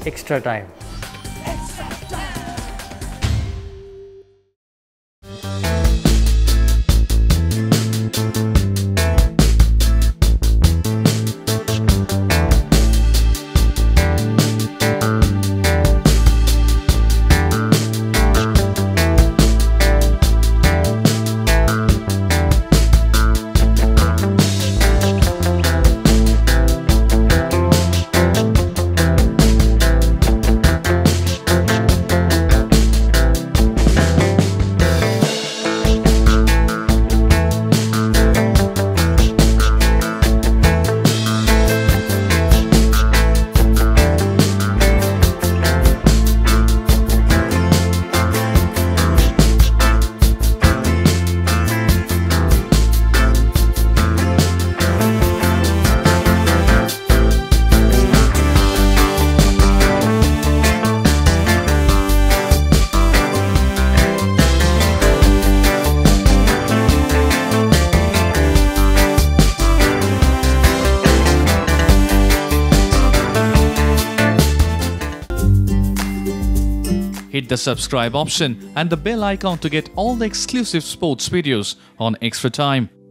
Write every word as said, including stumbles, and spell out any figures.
Extra Time. Hit the subscribe option and the bell icon to get all the exclusive sports videos on Extra Time.